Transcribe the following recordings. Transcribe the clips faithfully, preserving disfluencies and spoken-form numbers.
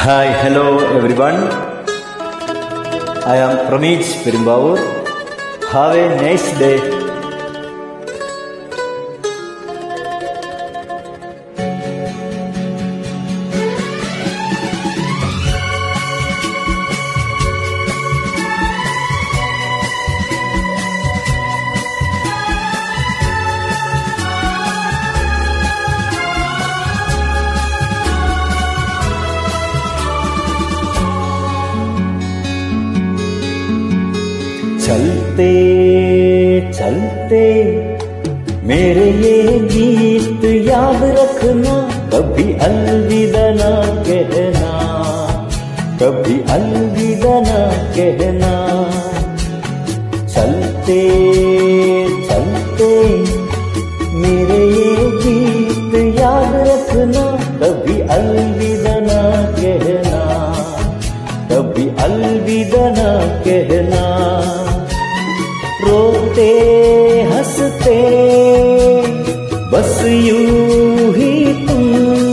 Hi, hello everyone. I am Pramij Perumbavoor. Have a nice day. चलते चलते मेरे ये गीत याद रखना, कभी अलविदा ना कहना, कभी अलविदा ना कहना। चलते चलते मेरे ये गीत याद रखना, कभी अलविदा ना कहना, कभी अलविदा ना कहना। रोते हंसते बस यूं ही तुम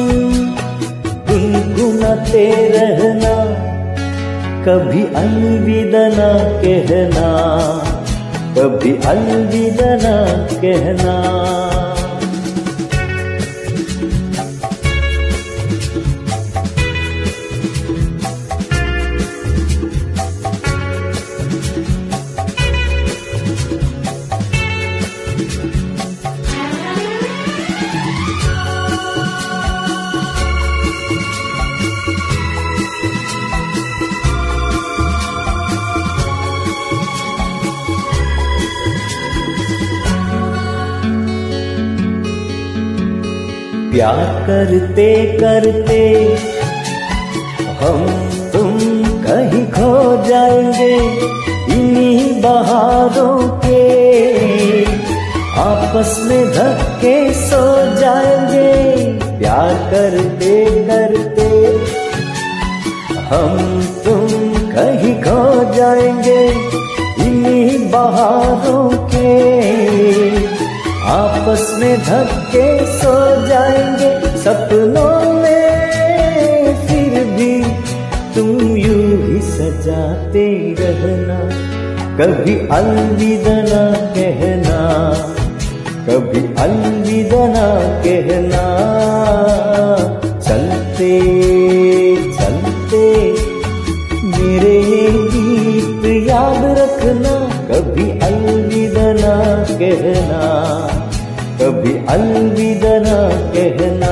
गुनगुनाते रहना, कभी अलविदा ना कहना, कभी अलविदा ना कहना। प्यार करते करते हम तुम कहीं खो जाएंगे, इन्हीं बहारों के आपस में धक्के सो जाएंगे। प्यार करते करते हम तुम कहीं खो जाएंगे, इन्हीं बहारों के आपस में धक्के सो जाएंगे। सपनों में फिर भी तुम यूं ही सजाते रहना, कभी अलविदा ना कहना, कभी अलविदा ना कहना। चलते चलते मेरे ये गीत याद रखना, कभी अलविदा ना कहना, कभी अलविदा ना कहना।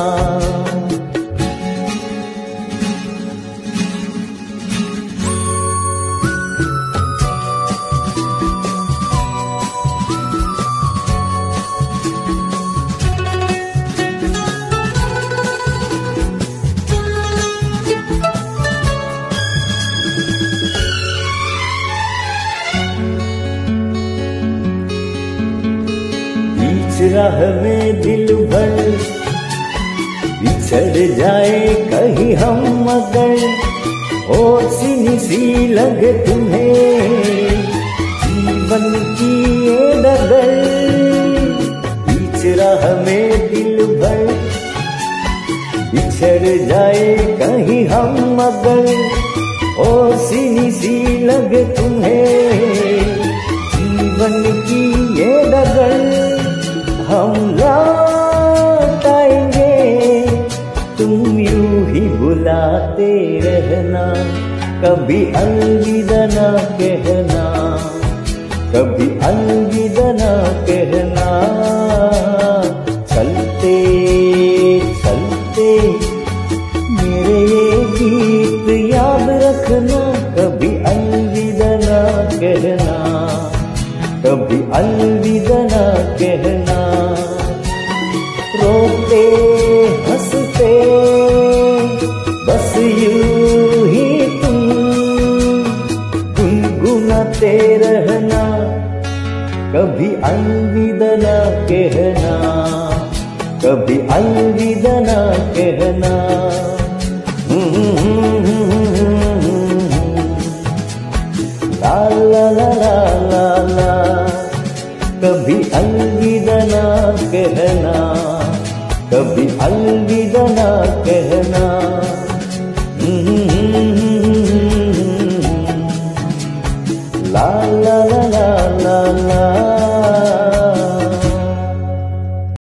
राह में दिल भर बिछड़ जाए कहीं हम मगर, और सी सी लगे तुम्हें जीवन की ये डगर। बीच राह में दिल भर बिछड़ जाए कहीं हम मगर, और सी सी लगे तुम्हें जीवन की ये डगर। हम लौट आएंगे तुम यूं ही बुलाते रहना, कभी अलविदा ना कहना, कभी अलविदा ना कहना। चलते चलते मेरे ये गीत याद रखना, कभी अलविदा ना कहना, कभी अलविदा ना कहना। रोते हंसते बस यूं ही तुम गुनगुनाते रहना, कभी अलविदा ना कहना, कभी अलविदा ना कहना। ला ला ला ला ला ला, कभी अलविदा ना कहना, कभी अलविदा ना कहना। अल्लाह